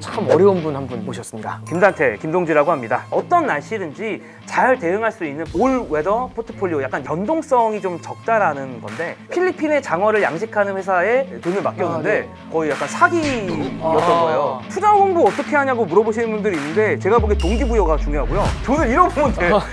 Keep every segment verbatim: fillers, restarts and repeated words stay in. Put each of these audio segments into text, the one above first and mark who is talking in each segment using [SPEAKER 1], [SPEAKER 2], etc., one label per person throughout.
[SPEAKER 1] 참 어려운 분 한 분 모셨습니다.
[SPEAKER 2] 김단태, 김동지라고 합니다. 어떤 날씨든지 잘 대응할 수 있는 올 웨더 포트폴리오, 약간 변동성이 좀 적다라는 건데 필리핀의 장어를 양식하는 회사에 돈을 맡겼는데 아, 네. 거의 약간 사기였던 아. 거예요. 투자 공부 어떻게 하냐고 물어보시는 분들이 있는데 제가 보기에 동기부여가 중요하고요. 돈을 잃어보면 돼. 아.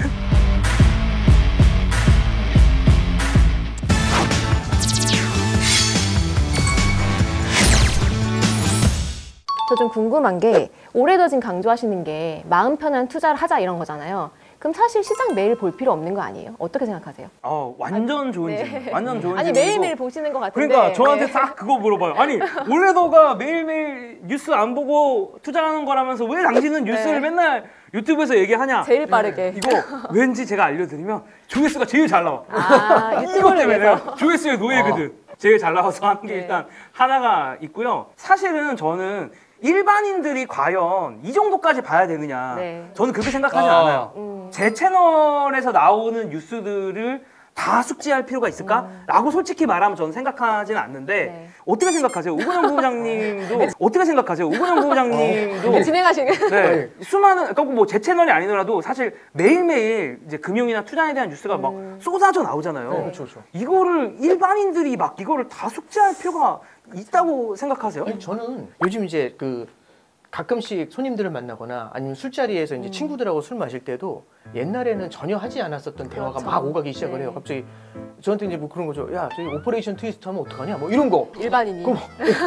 [SPEAKER 3] 저 좀 궁금한 게 올해도 지금 강조하시는 게 마음 편한 투자를 하자 이런 거잖아요. 그럼 사실 시장 매일 볼 필요 없는 거 아니에요? 어떻게 생각하세요?
[SPEAKER 2] 어, 완전 좋은 네. 질문. 완전 좋은
[SPEAKER 3] 아니,
[SPEAKER 2] 질문이고.
[SPEAKER 3] 매일매일 보시는 것 같은데.
[SPEAKER 2] 그러니까 저한테
[SPEAKER 3] 네.
[SPEAKER 2] 딱 그거 물어봐요. 아니, 올해도가 매일매일 뉴스 안 보고 투자하는 거라면서 왜 당신은 뉴스를 네. 맨날 유튜브에서 얘기하냐?
[SPEAKER 3] 제일 빠르게.
[SPEAKER 2] 네. 이거 왠지 제가 알려드리면 조회수가 제일 잘 나와.
[SPEAKER 3] 아,
[SPEAKER 2] 이것 때문에 내가 조회수의 노예거든. 어. 제일 잘 나와서 하는 게 네. 일단 하나가 있고요. 사실은 저는 일반인들이 과연 이 정도까지 봐야 되느냐, 네. 저는 그렇게 생각하지 아. 않아요. 음. 제 채널에서 나오는 뉴스들을 다 숙지할 필요가 있을까? 음. 라고 솔직히 말하면 저는 생각하지는 않는데 네. 어떻게 생각하세요? 오근영 부부장님도 어떻게 생각하세요? 오근영 부부장님도
[SPEAKER 3] 네, 진행하시는
[SPEAKER 2] 네, 수많은, 그러니까 뭐 제 채널이 아니더라도 사실 매일매일 이제 금융이나 투자에 대한 뉴스가 음. 막 쏟아져 나오잖아요. 네. 그렇죠, 그렇죠. 이거를 일반인들이 막 이거를 다 숙지할 필요가 있다고 생각하세요?
[SPEAKER 1] 아니, 저는 요즘 이제 그 가끔씩 손님들을 만나거나 아니면 술자리에서 이제 음. 친구들하고 술 마실 때도 옛날에는 전혀 하지 않았었던 대화가 그렇죠. 막 오가기 시작을 해요. 네. 갑자기 저한테 이제 뭐 그런 거죠. 야, 저희 오퍼레이션 트위스트 하면 어떡하냐? 뭐 이런 거.
[SPEAKER 3] 일반인이.
[SPEAKER 1] 그럼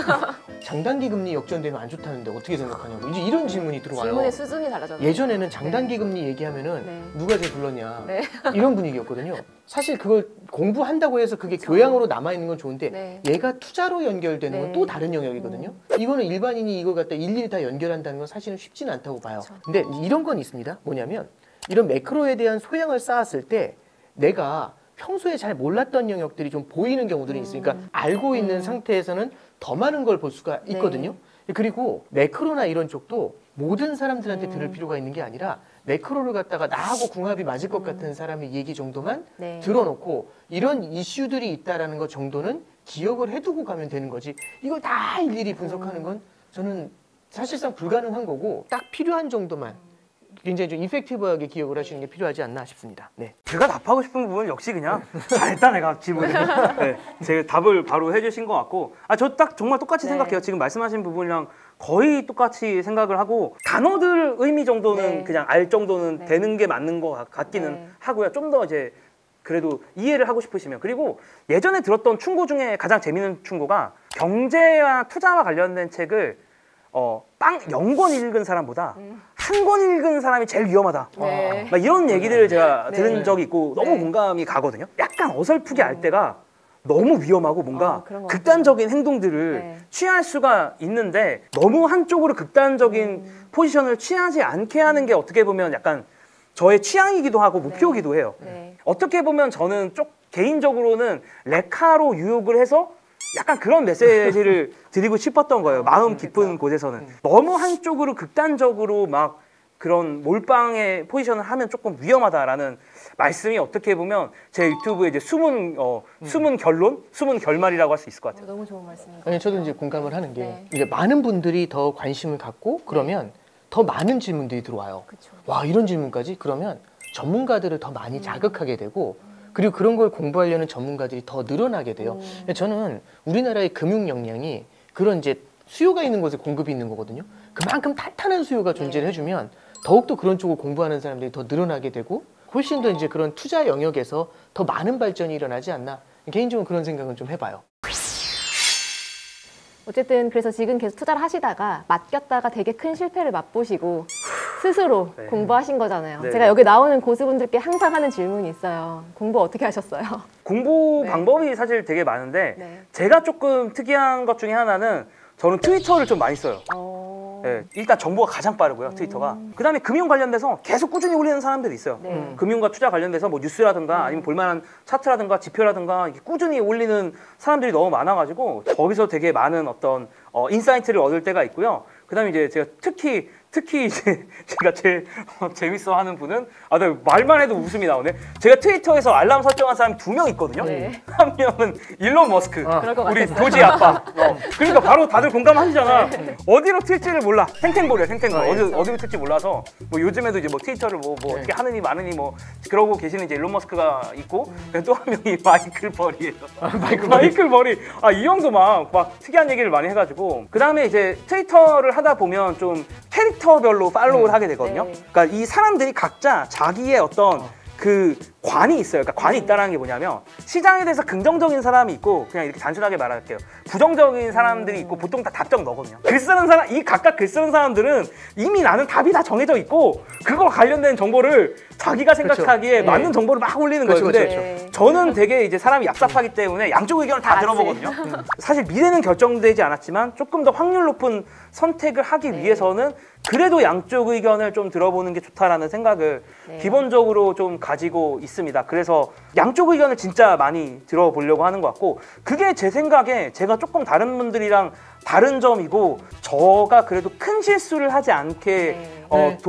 [SPEAKER 1] 장단기 금리 역전되면 안 좋다는데 어떻게 생각하냐고. 이제 이런 질문이 들어와요.
[SPEAKER 3] 질문의 수준이 달라졌네요.
[SPEAKER 1] 예전에는 장단기 네. 금리 얘기하면은 네. 누가 제일 불렀냐. 네. 이런 분위기였거든요. 사실 그걸 공부한다고 해서 그게 그렇죠. 교양으로 남아있는 건 좋은데 네. 얘가 투자로 연결되는 건 또 네. 다른 영역이거든요. 음. 이거는 일반인이 이걸 갖다 일일이 다 연결한다는 건 사실은 쉽지는 않다고 봐요. 그렇죠. 근데 이런 건 있습니다. 뭐냐면 이런 매크로에 대한 소양을 쌓았을 때 내가 평소에 잘 몰랐던 영역들이 좀 보이는 경우들이 있으니까 음. 알고 있는 음. 상태에서는 더 많은 걸 볼 수가 있거든요. 네. 그리고 매크로나 이런 쪽도 모든 사람들한테 음. 들을 필요가 있는 게 아니라 매크로를 갖다가 나하고 궁합이 맞을 것 같은 사람의 얘기 정도만 네. 들어놓고 이런 이슈들이 있다라는 것 정도는 기억을 해두고 가면 되는 거지 이걸 다 일일이 분석하는 건 저는 사실상 불가능한 거고 딱 필요한 정도만 굉장히 좀 이펙티브하게 기억을 하시는 게 필요하지 않나 싶습니다. 네.
[SPEAKER 2] 제가 답하고 싶은 부분은 역시 그냥 잘했다 내가 질문을. 네, 제가 답을 바로 해주신 것 같고 아, 저 딱 정말 똑같이 네. 생각해요. 지금 말씀하신 부분이랑 거의 똑같이 생각을 하고 단어들 의미 정도는 네. 그냥 알 정도는 네. 되는 게 맞는 것 같기는 네. 하고요. 좀 더 이제 그래도 이해를 하고 싶으시면 그리고 예전에 들었던 충고 중에 가장 재밌는 충고가 경제와 투자와 관련된 책을 어, 빵 영 권 읽은 사람보다 음. 한 권 읽은 사람이 제일 위험하다. 네. 막 이런 얘기들을 제가 네. 들은 적이 있고 너무 네. 공감이 가거든요. 약간 어설프게 알 때가 너무 위험하고 뭔가 아, 극단적인 행동들을 네. 취할 수가 있는데 너무 한쪽으로 극단적인 음. 포지션을 취하지 않게 하는 게 어떻게 보면 약간 저의 취향이기도 하고 목표이기도 해요. 네. 어떻게 보면 저는 쪽 개인적으로는 레카로 유혹을 해서 약간 그런 메시지를 드리고 싶었던 거예요. 마음 깊은 곳에서는. 너무 한쪽으로 극단적으로 막 그런 몰빵의 포지션을 하면 조금 위험하다라는 말씀이 어떻게 보면 제 유튜브에 이제 숨은 어, 숨은 결론, 숨은 결말이라고 할 수 있을 것 같아요.
[SPEAKER 3] 어, 너무 좋은 말씀입니다.
[SPEAKER 1] 아니 저도 이제 공감을 하는 게 네. 이제 많은 분들이 더 관심을 갖고 그러면 네. 더 많은 질문들이 들어와요. 그쵸. 와 이런 질문까지? 그러면 전문가들을 더 많이 음. 자극하게 되고 그리고 그런 걸 공부하려는 전문가들이 더 늘어나게 돼요. 음. 저는 우리나라의 금융 역량이 그런 이제 수요가 있는 곳에 공급이 있는 거거든요. 그만큼 탄탄한 수요가 존재를 네. 해주면 더욱더 그런 쪽을 공부하는 사람들이 더 늘어나게 되고 훨씬 더 이제 그런 투자 영역에서 더 많은 발전이 일어나지 않나 개인적으로 그런 생각은 좀 해봐요.
[SPEAKER 3] 어쨌든 그래서 지금 계속 투자를 하시다가 맡겼다가 되게 큰 실패를 맛보시고 스스로 네. 공부하신 거잖아요. 네. 제가 여기 나오는 고수분들께 항상 하는 질문이 있어요. 공부 어떻게 하셨어요?
[SPEAKER 2] 공부 네. 방법이 사실 되게 많은데 네. 제가 조금 특이한 것 중에 하나는 저는 트위터를 좀 많이 써요. 어... 네, 일단 정보가 가장 빠르고요, 트위터가. 음... 그 다음에 금융 관련돼서 계속 꾸준히 올리는 사람들이 있어요. 네. 음. 금융과 투자 관련돼서 뭐 뉴스라든가 음. 아니면 볼만한 차트라든가 지표라든가 꾸준히 올리는 사람들이 너무 많아가지고 거기서 되게 많은 어떤 어, 인사이트를 얻을 때가 있고요. 그 다음에 이제 제가 특히 특히 이제 제가 제일 재밌어하는 분은 아, 네, 말만 해도 웃음이 나오네. 제가 트위터에서 알람 설정한 사람이 두 명 있거든요.
[SPEAKER 3] 네.
[SPEAKER 2] 한 명은 일론 머스크,
[SPEAKER 1] 아,
[SPEAKER 2] 우리 도지 아빠. 어. 그러니까 바로 다들 공감하시잖아.
[SPEAKER 3] 네.
[SPEAKER 2] 어디로 튈지를 몰라. 탱탱볼이야, 탱탱볼.
[SPEAKER 1] 아, 예.
[SPEAKER 2] 어디 어디로 튈지 몰라서 뭐 요즘에도 이제 뭐 트위터를 뭐, 뭐
[SPEAKER 1] 네.
[SPEAKER 2] 어떻게 하느니 마느니 뭐 그러고 계시는 이제 일론 머스크가 있고 또 한 명이 마이클 버리예요.
[SPEAKER 1] 아, 마이클
[SPEAKER 2] 마이클 버리. 아, 이 형도 막, 막 특이한 얘기를 많이 해가지고 그 다음에 이제 트위터를 하다 보면 좀 캐릭터별로 팔로우를
[SPEAKER 1] 음.
[SPEAKER 2] 하게 되거든요.
[SPEAKER 3] 네.
[SPEAKER 2] 그러니까 이 사람들이 각자 자기의 어떤 그 관이 있어요. 그러니까 관이 있다는 게 뭐냐면 시장에 대해서 긍정적인 사람이 있고 그냥 이렇게 단순하게 말할게요. 부정적인 사람들이 있고 보통 다 답정 너거든요. 글 쓰는 사람, 이 각각 글 쓰는 사람들은 이미 나는 답이 다 정해져 있고 그거 관련된 정보를 자기가 생각하기에
[SPEAKER 1] 그렇죠.
[SPEAKER 2] 맞는
[SPEAKER 1] 네.
[SPEAKER 2] 정보를 막 올리는
[SPEAKER 1] 그렇죠,
[SPEAKER 2] 거예요. 근데
[SPEAKER 3] 그렇죠, 그렇죠.
[SPEAKER 2] 저는 되게 이제 사람이 얍삽하기 때문에 양쪽 의견을 다
[SPEAKER 3] 다
[SPEAKER 2] 들어보거든요. 사실 미래는 결정되지 않았지만 조금 더 확률 높은 선택을 하기
[SPEAKER 3] 네.
[SPEAKER 2] 위해서는 그래도 양쪽 의견을 좀 들어보는 게 좋다라는 생각을
[SPEAKER 3] 네.
[SPEAKER 2] 기본적으로 좀 가지고 있습니다. 그래서 양쪽 의견을 진짜 많이 들어보려고 하는 것 같고 그게 제 생각에 제가 조금 다른 분들이랑 다른 점이고 저가 그래도 큰 실수를 하지 않게
[SPEAKER 3] 네.
[SPEAKER 2] 어,
[SPEAKER 1] 네.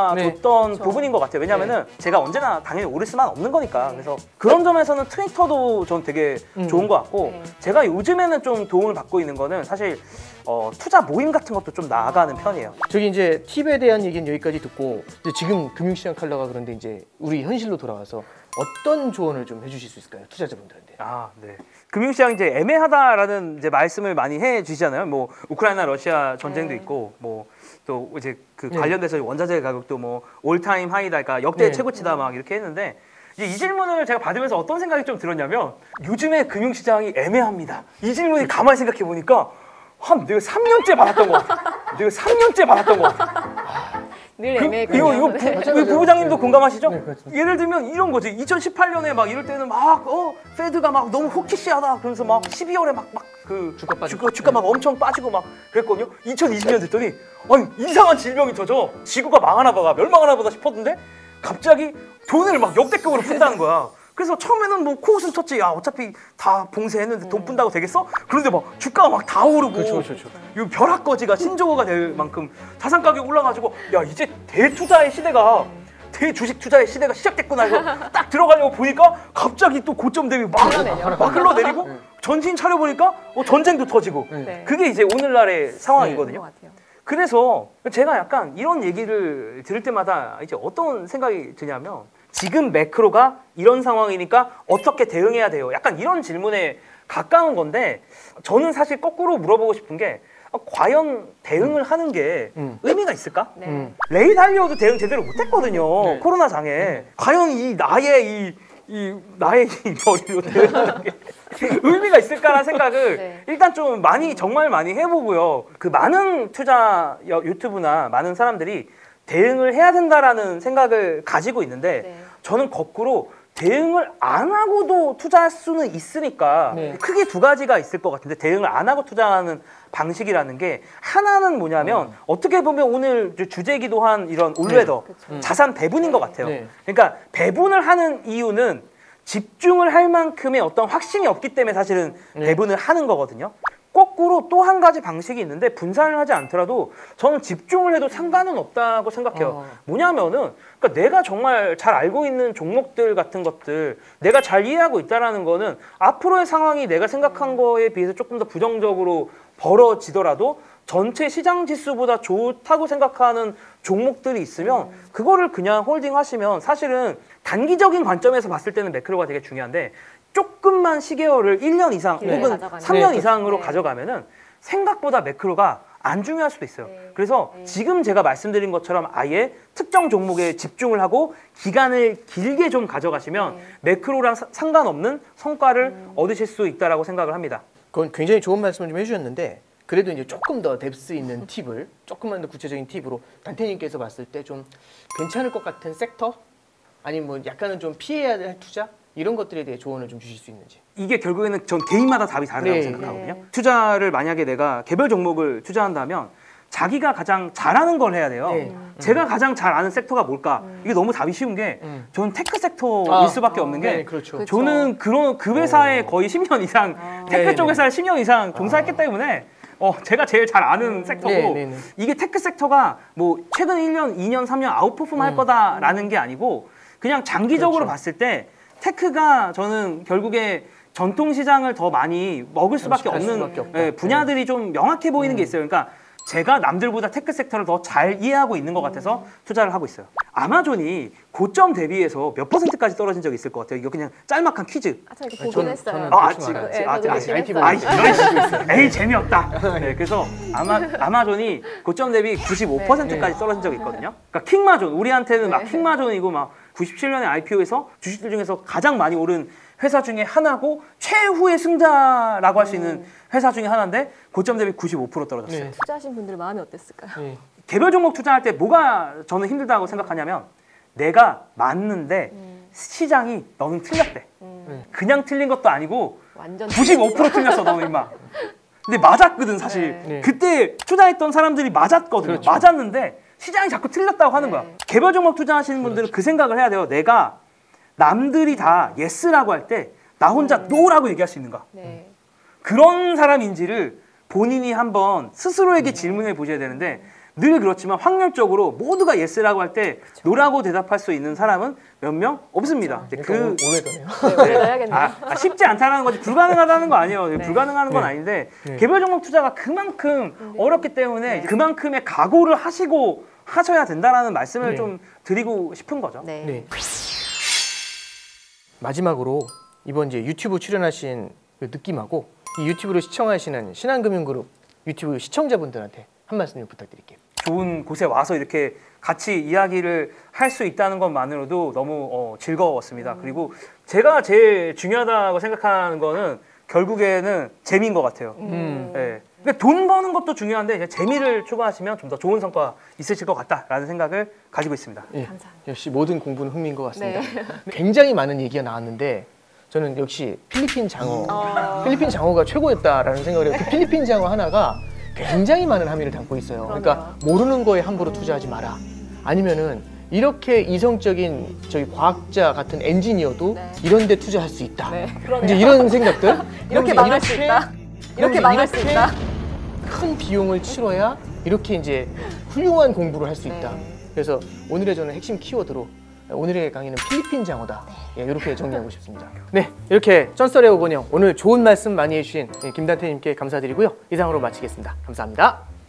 [SPEAKER 2] 도와줬던
[SPEAKER 3] 네.
[SPEAKER 2] 부분인 것 같아요. 왜냐면은 제가 언제나 당연히 오를 수만 없는 거니까. 그래서 그런 점에서는 트위터도 전 되게
[SPEAKER 1] 음.
[SPEAKER 2] 좋은 것 같고
[SPEAKER 3] 네.
[SPEAKER 2] 제가 요즘에는 좀 도움을 받고 있는 거는 사실 어, 투자 모임 같은 것도 좀 나아가는 편이에요.
[SPEAKER 1] 저기 이제 팁에 대한 얘기는 여기까지 듣고 이제 지금 금융시장 칼라가 그런데 이제 우리 현실로 돌아와서 어떤 조언을 좀 해주실 수 있을까요, 투자자분들한테?
[SPEAKER 2] 아, 네. 금융시장 이제 애매하다라는 이제 말씀을 많이 해주시잖아요. 뭐 우크라이나 러시아 전쟁도
[SPEAKER 3] 네.
[SPEAKER 2] 있고 뭐 또 이제 그
[SPEAKER 1] 네.
[SPEAKER 2] 관련돼서 원자재 가격도 뭐 올타임 하이다, 그러니까 역대
[SPEAKER 1] 네.
[SPEAKER 2] 최고치다 막 이렇게 했는데 이제 이 질문을 제가 받으면서 어떤 생각이 좀 들었냐면 요즘에 금융시장이 애매합니다. 이 질문이 가만히 생각해 보니까 한 내가 삼 년째 받았던 것 같아. 내가 삼 년째 받았던 것 같아.
[SPEAKER 3] 늘
[SPEAKER 2] 그,
[SPEAKER 3] 애매했거든요.
[SPEAKER 2] 이거 이거 부,
[SPEAKER 3] 네.
[SPEAKER 1] 맞아요,
[SPEAKER 2] 이거
[SPEAKER 1] 맞아요.
[SPEAKER 2] 부부장님도
[SPEAKER 1] 네.
[SPEAKER 2] 공감하시죠?
[SPEAKER 1] 네, 그렇죠.
[SPEAKER 2] 예를 들면 이런 거지. 이천십팔 년에 막 이럴 때는 막 어 페드가 막 너무 호키시하다. 그러면서 막 십이월에 막 막 그
[SPEAKER 1] 주가 빠지고.
[SPEAKER 2] 주가, 주가 막 엄청 빠지고 막 그랬거든요. 이천이십 년 됐더니 아니 이상한 질병이 터져. 지구가 망하나 보다, 멸망하나 보다 싶었는데 갑자기 돈을 막 역대급으로 푼다는 거야. 그래서 처음에는 뭐 코웃음 쳤지. 야 어차피 다 봉쇄했는데 돈 푼다고 되겠어? 그런데 막 주가가 막 다 오르고
[SPEAKER 1] 그렇죠, 그렇죠, 그렇죠.
[SPEAKER 2] 이 벼락거지가 신조어가 될 만큼 자산 가격이 올라가지고 야 이제 대투자의 시대가 대주식 투자의 시대가 시작됐구나 이거 딱 들어가려고 보니까 갑자기 또 고점 대비 막,
[SPEAKER 3] 흘러내려.
[SPEAKER 2] 막 흘러내리고 전신 차려보니까 어, 전쟁도 터지고
[SPEAKER 3] 네.
[SPEAKER 2] 그게 이제 오늘날의 상황이거든요.
[SPEAKER 3] 그런 것 같아요.
[SPEAKER 2] 그래서 제가 약간 이런 얘기를 들을 때마다 이제 어떤 생각이 드냐면 지금 매크로가 이런 상황이니까 어떻게 대응해야 돼요? 약간 이런 질문에 가까운 건데 저는 사실 거꾸로 물어보고 싶은 게 어, 과연 대응을 하는 게
[SPEAKER 1] 음.
[SPEAKER 2] 의미가 있을까?
[SPEAKER 3] 네.
[SPEAKER 1] 음.
[SPEAKER 2] 레이 달리오도 대응 제대로 못했거든요.
[SPEAKER 1] 네.
[SPEAKER 2] 코로나 장에. 과연 이 나의 이, 이 나의 이 머리로 대응하는 게 의미가 있을까라는 생각을
[SPEAKER 3] 네.
[SPEAKER 2] 일단 좀 많이 정말 많이 해보고요. 그 많은 투자 여- 유튜브나 많은 사람들이 대응을 해야 된다라는 생각을 가지고 있는데
[SPEAKER 3] 네.
[SPEAKER 2] 저는 거꾸로 대응을 안 하고도 투자할 수는 있으니까
[SPEAKER 1] 네.
[SPEAKER 2] 크게 두 가지가 있을 것 같은데 대응을 안 하고 투자하는 방식이라는 게 하나는 뭐냐면
[SPEAKER 1] 어.
[SPEAKER 2] 어떻게 보면 오늘 주제기도 한 이런 올웨더
[SPEAKER 3] 그쵸.
[SPEAKER 2] 자산 배분인 것 같아요.
[SPEAKER 1] 네.
[SPEAKER 2] 그러니까 배분을 하는 이유는 집중을 할 만큼의 어떤 확신이 없기 때문에 사실은
[SPEAKER 1] 네.
[SPEAKER 2] 배분을 하는 거거든요. 거꾸로 또 한 가지 방식이 있는데 분산을 하지 않더라도 저는 집중을 해도 상관은 없다고 생각해요.
[SPEAKER 1] 어.
[SPEAKER 2] 뭐냐면은 그러니까 내가 정말 잘 알고 있는 종목들 같은 것들 내가 잘 이해하고 있다라는 거는 앞으로의 상황이 내가 생각한 거에 비해서 조금 더 부정적으로 벌어지더라도 전체 시장 지수보다 좋다고 생각하는 종목들이 있으면 그거를 그냥 홀딩 하시면 사실은 단기적인 관점에서 봤을 때는 매크로가 되게 중요한데 조금만 시계열을 일 년 이상
[SPEAKER 3] 네,
[SPEAKER 2] 혹은
[SPEAKER 3] 가져가면.
[SPEAKER 2] 삼 년
[SPEAKER 1] 네,
[SPEAKER 2] 이상으로
[SPEAKER 3] 네.
[SPEAKER 2] 가져가면은 생각보다 매크로가 안 중요할 수도 있어요.
[SPEAKER 3] 네.
[SPEAKER 2] 그래서
[SPEAKER 3] 네.
[SPEAKER 2] 지금 제가 말씀드린 것처럼 아예 특정 종목에 집중을 하고 기간을 길게 좀 가져가시면
[SPEAKER 3] 네.
[SPEAKER 2] 매크로랑 사- 상관없는 성과를
[SPEAKER 3] 음.
[SPEAKER 2] 얻으실 수 있다라고 생각을 합니다.
[SPEAKER 1] 그건 굉장히 좋은 말씀을 좀 해주셨는데 그래도 이제 조금 더 뎁스 있는 팁을 조금만 더 구체적인 팁으로 단태님께서 봤을 때 좀 괜찮을 것 같은 섹터 아니면 뭐 약간은 좀 피해야 될 투자 이런 것들에 대해 조언을 좀 주실 수 있는지.
[SPEAKER 2] 이게 결국에는 전 개인마다 답이 다르다고
[SPEAKER 1] 네.
[SPEAKER 2] 생각하거든요.
[SPEAKER 3] 네.
[SPEAKER 2] 투자를 만약에 내가 개별 종목을 투자한다면 자기가 가장 잘하는 걸 해야 돼요.
[SPEAKER 1] 네.
[SPEAKER 2] 제가 가장 잘 아는 섹터가 뭘까? 이게 너무 답이 쉬운 게
[SPEAKER 1] 음.
[SPEAKER 2] 저는 테크 섹터일
[SPEAKER 1] 아,
[SPEAKER 2] 수밖에
[SPEAKER 3] 아,
[SPEAKER 2] 없는 게
[SPEAKER 1] 네, 그렇죠.
[SPEAKER 3] 그쵸.
[SPEAKER 2] 저는 그런 그 회사에
[SPEAKER 1] 오.
[SPEAKER 2] 거의 십 년 이상
[SPEAKER 3] 아.
[SPEAKER 2] 테크
[SPEAKER 1] 네,
[SPEAKER 2] 쪽
[SPEAKER 1] 네.
[SPEAKER 2] 회사에 십 년 이상 종사했기 때문에 어, 제가 제일 잘 아는 섹터고
[SPEAKER 1] 네, 네, 네.
[SPEAKER 2] 이게 테크 섹터가 뭐 최근 일 년, 이 년, 삼 년 아웃퍼폼 할
[SPEAKER 1] 음.
[SPEAKER 2] 거다라는 게 아니고 그냥 장기적으로
[SPEAKER 1] 그렇죠.
[SPEAKER 2] 봤을 때 테크가 저는 결국에 전통 시장을 더 많이 먹을 수밖에
[SPEAKER 1] 수밖에
[SPEAKER 2] 없는
[SPEAKER 1] 없다.
[SPEAKER 2] 예, 분야들이 좀 명확해 보이는
[SPEAKER 1] 음.
[SPEAKER 2] 게 있어요. 그러니까 제가 남들보다 테크 섹터를 더 잘 이해하고 있는 것 같아서 투자를 하고 있어요. 아마존이 고점 대비해서 몇 퍼센트까지 떨어진 적이 있을 것 같아요. 이거 그냥 짤막한 퀴즈.
[SPEAKER 3] 아, 저 이거
[SPEAKER 1] 아니,
[SPEAKER 3] 보긴
[SPEAKER 1] 저는-
[SPEAKER 3] 했어요.
[SPEAKER 1] 저는
[SPEAKER 2] 아,
[SPEAKER 1] 대충
[SPEAKER 2] 지금
[SPEAKER 1] 알아요.
[SPEAKER 3] 네,
[SPEAKER 2] 아,
[SPEAKER 3] 저도
[SPEAKER 2] 아,
[SPEAKER 3] 보긴
[SPEAKER 1] 아이피
[SPEAKER 3] 했어요.
[SPEAKER 2] 아이, 이런 식으로 있어요. 에이, 재미없다. 네, 그래서 아마, 아마존이 고점 대비 구십오 퍼센트까지 떨어진 적이 있거든요. 그러니까 킹마존, 우리한테는 막
[SPEAKER 3] 네.
[SPEAKER 2] 킹마존이고 막 구십칠 년에 아이피오에서 주식들 중에서 가장 많이 오른 회사 중에 하나고 최후의 승자라고 할 수 있는 회사 중에 하나인데 고점 대비 구십오 퍼센트 떨어졌어요.
[SPEAKER 1] 네.
[SPEAKER 3] 투자하신 분들 마음이 어땠을까요?
[SPEAKER 1] 네.
[SPEAKER 2] 개별 종목 투자할 때 뭐가 저는 힘들다고 생각하냐면 내가 맞는데
[SPEAKER 3] 음.
[SPEAKER 2] 시장이 너는 틀렸대.
[SPEAKER 3] 음.
[SPEAKER 2] 그냥 틀린 것도 아니고
[SPEAKER 3] 완전
[SPEAKER 2] 구십오 퍼센트 틀렸어 너는 임마. 근데 맞았거든 사실.
[SPEAKER 3] 네.
[SPEAKER 1] 네.
[SPEAKER 2] 그때 투자했던 사람들이 맞았거든요.
[SPEAKER 1] 그렇죠.
[SPEAKER 2] 맞았는데 시장이 자꾸 틀렸다고 하는
[SPEAKER 3] 네.
[SPEAKER 2] 거야. 개별 종목 투자하시는 분들은 그 생각을 해야 돼요. 내가 남들이 다 예스라고 할 때 나 혼자
[SPEAKER 3] 음.
[SPEAKER 2] 노라고 얘기할 수 있는 거야.
[SPEAKER 3] 네.
[SPEAKER 2] 그런 사람인지를 본인이 한번 스스로에게 질문해 보셔야 되는데 늘 그렇지만 확률적으로 모두가 예스라고 할 때 노라고 대답할 수 있는 사람은 몇 명 없습니다. 근데
[SPEAKER 1] 그러니까
[SPEAKER 2] 그
[SPEAKER 1] 오해가네요.
[SPEAKER 3] 네, 오래 넣어야겠네요.
[SPEAKER 2] 아, 아, 쉽지 않다는 거지 불가능하다는 거 아니에요.
[SPEAKER 3] 네.
[SPEAKER 2] 불가능한 건
[SPEAKER 1] 네.
[SPEAKER 2] 아닌데
[SPEAKER 1] 네.
[SPEAKER 2] 개별 종목 투자가 그만큼 어렵기 때문에
[SPEAKER 3] 네.
[SPEAKER 2] 그만큼의 각오를 하시고 하셔야 된다라는 말씀을
[SPEAKER 1] 네.
[SPEAKER 2] 좀 드리고 싶은 거죠.
[SPEAKER 3] 네.
[SPEAKER 1] 네. 마지막으로 이번 이제 유튜브 출연하신 그 느낌하고 이 유튜브를 시청하시는 신한금융그룹 유튜브 시청자분들한테 한 말씀 좀 부탁드릴게요.
[SPEAKER 2] 좋은 곳에 와서 이렇게 같이 이야기를 할 수 있다는 것만으로도 너무 어, 즐거웠습니다. 그리고 제가 제일 중요하다고 생각하는 거는 결국에는 재미인 것 같아요.
[SPEAKER 3] 음.
[SPEAKER 2] 예. 그러니까 돈 버는 것도 중요한데 이제 재미를 추구하시면 좀 더 좋은 성과 있으실 것 같다라는 생각을 가지고 있습니다.
[SPEAKER 1] 예.
[SPEAKER 3] 감사합니다.
[SPEAKER 1] 역시 모든 공부는 흥미인 것 같습니다.
[SPEAKER 3] 네.
[SPEAKER 1] 굉장히 많은 얘기가 나왔는데 저는 역시 필리핀 장어,
[SPEAKER 3] 어.
[SPEAKER 1] 필리핀 장어가 최고였다라는 생각을 해요. 그 필리핀 장어 하나가 굉장히 많은 함의를 담고 있어요. 그러니까 모르는 거에 함부로 투자하지 마라. 아니면은 이렇게 이성적인 저희 과학자 같은 엔지니어도
[SPEAKER 3] 네.
[SPEAKER 1] 이런 데 투자할 수 있다.
[SPEAKER 3] 네, 그러네요.
[SPEAKER 1] 이제 이런 생각들.
[SPEAKER 3] 이렇게
[SPEAKER 1] 그러면서
[SPEAKER 3] 망할 수 있다. 이렇게
[SPEAKER 1] 그러면서
[SPEAKER 3] 망할 수
[SPEAKER 1] 이렇게
[SPEAKER 3] 있다.
[SPEAKER 1] 큰 비용을 치러야 이렇게 이제 훌륭한 공부를 할 수 있다.
[SPEAKER 3] 네.
[SPEAKER 1] 그래서 오늘의 저는 핵심 키워드로 오늘의 강의는 필리핀 장어다. 예, 이렇게 정리하고 싶습니다. 네, 이렇게 쩐썰의 오건영 오늘 좋은 말씀 많이 해주신 김단태님께 감사드리고요. 이상으로 마치겠습니다. 감사합니다.